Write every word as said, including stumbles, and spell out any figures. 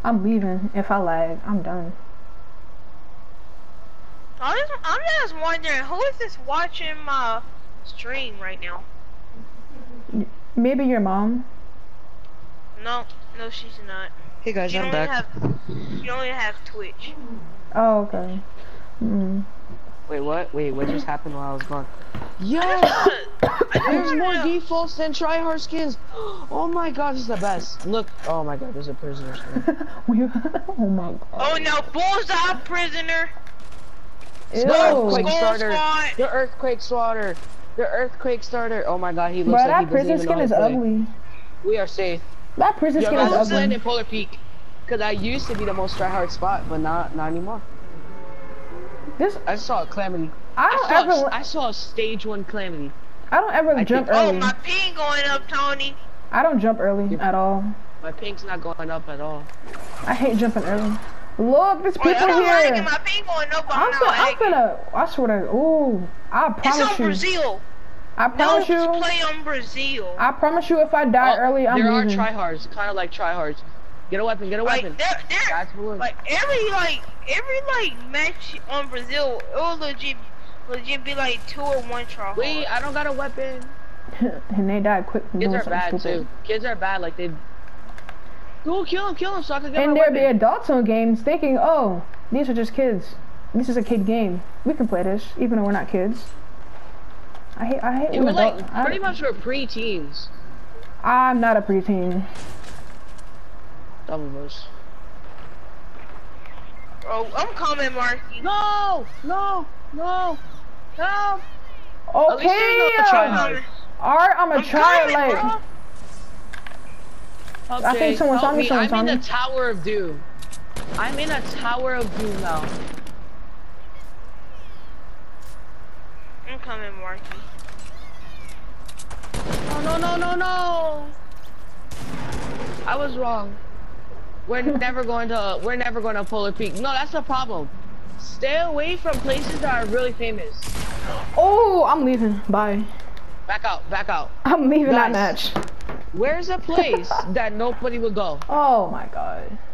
I'm leaving. If I lag, I'm done. I'm just, I'm just wondering, who is this watching my stream right now? Maybe your mom. No, no, she's not. Hey guys, She I'm only back. have, she only have Twitch. Oh, okay. Mm. Wait, what? Wait, what just happened while I was gone? Yo! I just There's wanna more know. defaults than tryhard skins. Oh my god, this is the best. Look, oh my god, there's a prisoner skin. We- oh my god. Oh no, bullseye prisoner. Ew. The earthquake Skull starter. squad. The earthquake starter. The earthquake starter. Oh my god, he Bro, looks that like he doesn't prison even know skin how is to play. ugly. We are safe. That prison Yo, skin guys, is let's land ugly. in Polar Peak. Cause I used to be the most tryhard spot, but not not anymore. This I saw a calamity. I I don't saw, ever. a, I saw a stage one calamity. I don't ever I jump think- Oh, early. my ping going up, Tony. I don't jump early at all. My pink's not going up at all. I hate jumping early. Look, there's Oh, yeah, people I don't like it. here. My ping going up, but I'm I'm finna, not I'm lagging. finna, I swear to, ooh, I It's promise on you, Brazil. I No, promise you, play on Brazil. I promise you if I die Oh, early, I'm there leaving. are tryhards, kind of like tryhards. Get a weapon, get a Like weapon. there, there, That's what. like every like every like match on Brazil, it will legit, legit be like two or one try. Wait, I don't got a weapon. And they die quick from Kids doing are something bad stupid. too. Kids are bad, like they. Go kill him, kill him, so I can get And my there weapon. be adults on games thinking, oh, these are just kids. This is a kid game. We can play this, even though we're not kids. I hate, I hate Yeah, when we're like adults. I- pretty much we're pre-teens. I'm not a preteen. Some of us. Oh, I'm coming, Marky. No, no, no, no. Okay, there's no uh, tryhard. Art, I'm gonna I'm try it coming, like. bro. Help I think Jay, someone saw help me, me. someone I'm saw in me. the Tower of Doom. I'm in a Tower of Doom now. I'm coming, Marky. Oh no no no no! I was wrong. We're never going to. We're never going to Polar Peak. No, that's the problem. Stay away from places that are really famous. Oh, I'm leaving. Bye. Back out. Back out. I'm leaving that Guys. match. Where's a place that nobody would go? Oh my god.